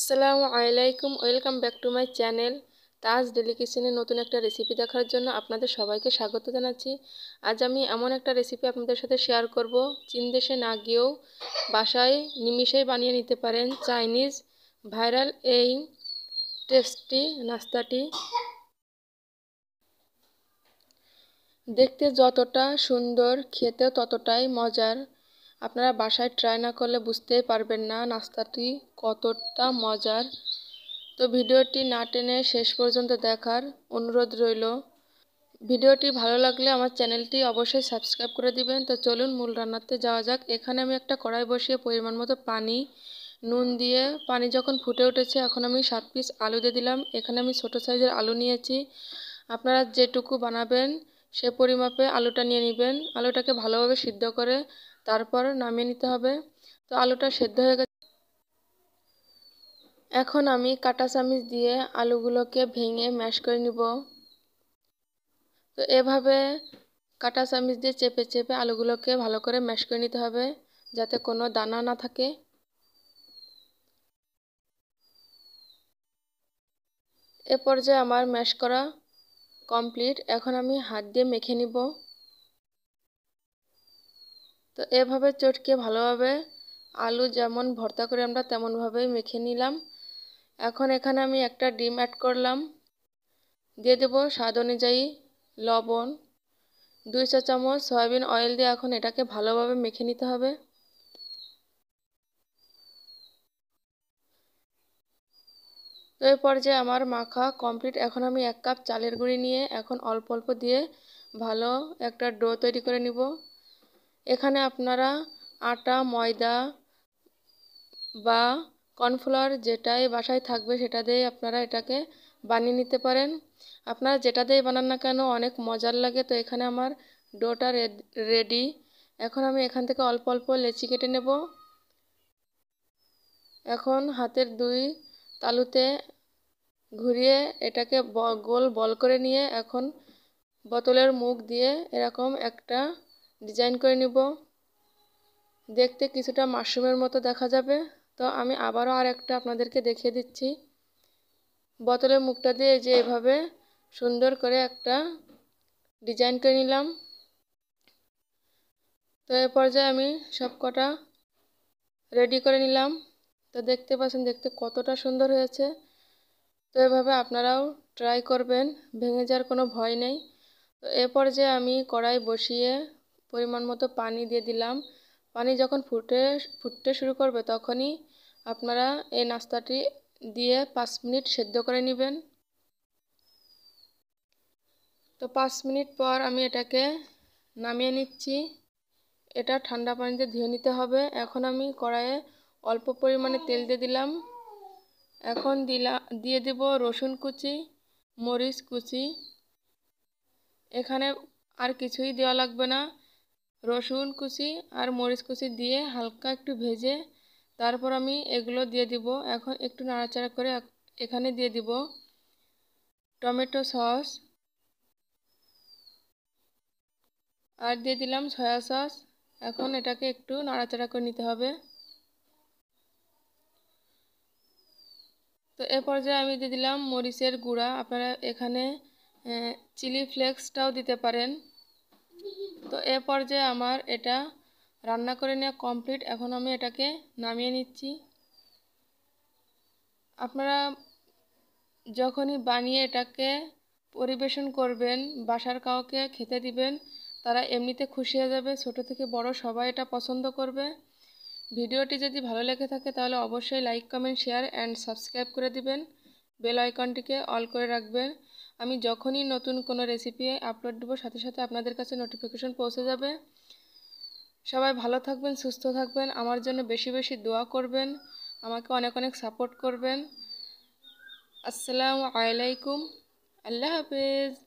আসসালামু আলাইকুম, welcome back to my channel Taj daily কিচেনে। নতুন একটা রেসিপি দেখার জন্য আপনাদের সবাইকে স্বাগত জানাচ্ছি। আজ আমি এমন একটা রেসিপি আপনাদের সাথে শেয়ার করব, চীন দেশে না গিয়েও বাসায় নিমিষেই বানিয়ে নিতে পারেন চাইনিজ ভাইরাল এই টেস্টি নাস্তাটি। দেখতে যতটা সুন্দর, খেতেও ততটাই মজার। আপনারা বাসায় ট্রাই না করলে বুঝতেই পারবেন না নাস্তাটি কতটা মজার। তো ভিডিওটি না টেনে শেষ পর্যন্ত দেখার অনুরোধ রইল। ভিডিওটি ভালো লাগলে আমার চ্যানেলটি অবশ্যই সাবস্ক্রাইব করে দিবেন। তো চলুন মূল রান্নাতে যাওয়া যাক। এখানে আমি একটা কড়াই বসিয়ে পরিমাণ মতো পানি, নুন দিয়ে পানি যখন ফুটে উঠেছে, এখন আমি 7 পিস আলু দিয়ে দিলাম। এখানে আমি ছোটো সাইজের আলু নিয়েছি। আপনারা যেটুকু বানাবেন সে পরিমাপে আলুটা নিয়ে নেবেন। আলুটাকে ভালোভাবে সিদ্ধ করে তারপর নামিয়ে নিতে হবে। তো আলুটা সেদ্ধ হয়ে গেছে। এখন আমি কাঁটা চামচ দিয়ে আলুগুলোকে ভেঙে ম্যাশ করে নিব। তো এভাবে কাঁটা চামচ দিয়ে চেপে চেপে আলুগুলোকে ভালো করে ম্যাশ করে নিতে হবে, যাতে কোনো দানা না থাকে। এ পর্যায়ে আমার ম্যাশ করা কমপ্লিট। এখন আমি হাত দিয়ে মেখে নিব। তো এভাবে চটকে ভালোভাবে আলু যেমন ভর্তা করে আমরা তেমনভাবেই মেখে নিলাম। এখন এখানে আমি একটা ডিম অ্যাড করলাম, দিয়ে দেব স্বাদ অনুযায়ী লবণ, 2 চা চামচ সয়াবিন অয়েল দিয়ে এখন এটাকে ভালোভাবে মেখে নিতে হবে। তো এই পর্যায়ে আমার মাখা কমপ্লিট। এখন আমি 1 কাপ চালের গুঁড়ি নিয়ে এখন অল্প অল্প দিয়ে ভালো একটা ডো তৈরি করে নিব। এখানে আপনারা আটা, ময়দা বা কর্নফ্লাওয়ার যেটাই বাসায় থাকবে সেটা দিয়ে আপনারা এটাকে বানিয়ে নিতে পারেন। আপনারা যেটা দিয়ে বানান না কেন অনেক মজার লাগে। তো এখানে আমার ডোটা রেডি। এখন আমি এখান থেকে অল্প অল্প লেচি কেটে নেব। এখন হাতের 2 তালুতে ঘুরিয়ে এটাকে গোল বল করে নিয়ে এখন বোতলের মুখ দিয়ে এরকম একটা ডিজাইন করে নিব। দেখতে কিছুটা মাশরুমের মতো দেখা যাবে। তো আমি আবারও আরেকটা আপনাদেরকে দেখিয়ে দিচ্ছি। বোতলের মুখটা দিয়ে যে এভাবে সুন্দর করে একটা ডিজাইন করে নিলাম। তো এই পর্যায়ে আমি সবকটা রেডি করে নিলাম। তো দেখতে পাচ্ছেন দেখতে কতটা সুন্দর হয়েছে। তো এভাবে আপনারাও ট্রাই করবেন, ভেঙে যাওয়ার কোনো ভয় নেই। তো এ পর্যায়ে আমি কড়াই বসিয়ে পরিমাণ মতো পানি দিয়ে দিলাম। পানি যখন ফুটতে শুরু করবে তখনই আপনারা এই নাস্তাটি দিয়ে 5 মিনিট সেদ্ধ করে নেবেন। তো 5 মিনিট পর আমি এটাকে নামিয়ে নিচ্ছি। এটা ঠান্ডা পানিতে ধুয়ে নিতে হবে। এখন আমি কড়াইয়ে অল্প পরিমাণে তেল দিয়ে দিলাম। এখন দিয়ে দেব রসুন কুচি, মরিচ কুচি। এখানে আর কিছুই দেওয়া লাগবে না। রসুন কুচি আর মরিচ কুচি দিয়ে হালকা একটু ভেজে তারপর আমি এগুলো দিয়ে দিব। এখন একটু নাড়াচাড়া করে এখানে দিয়ে দিব টমেটো সস আর দিয়ে দিলাম সয়া সস। এখন এটাকে একটু নাড়াচাড়া করে নিতে হবে। তো এ পর্যায়ে আমি দিয়ে দিলাম মরিচের গুঁড়া। আপনারা এখানে চিলি ফ্লেক্সটাও দিতে পারেন। তো এ পর্যায়ে আমার এটা রান্না করে নেওয়া কমপ্লিট। এখন আমি এটাকে নামিয়ে নিচ্ছি। আপনারা যখনই বানিয়ে এটাকে পরিবেশন করবেন, বাসার কাউকে খেতে দিবেন, তারা এমনিতে খুশি হয়ে যাবে। ছোট থেকে বড় সবাই এটা পছন্দ করবে। ভিডিওটি যদি ভালো লেগে থাকে তাহলে অবশ্যই like, comment, share and subscribe করে দিবেন। বেল আইকনটিকে অল করে রাখবেন। আমি যখনই নতুন কোনো রেসিপি আপলোড দেব সাথে সাথে আপনাদের কাছে নোটিফিকেশন পৌঁছে যাবে। সবাই ভালো থাকবেন, সুস্থ থাকবেন। আমার জন্য বেশি বেশি দোয়া করবেন, আমাকে অনেক অনেক সাপোর্ট করবেন। আসসালামু আলাইকুম, আল্লাহ হাফেজ।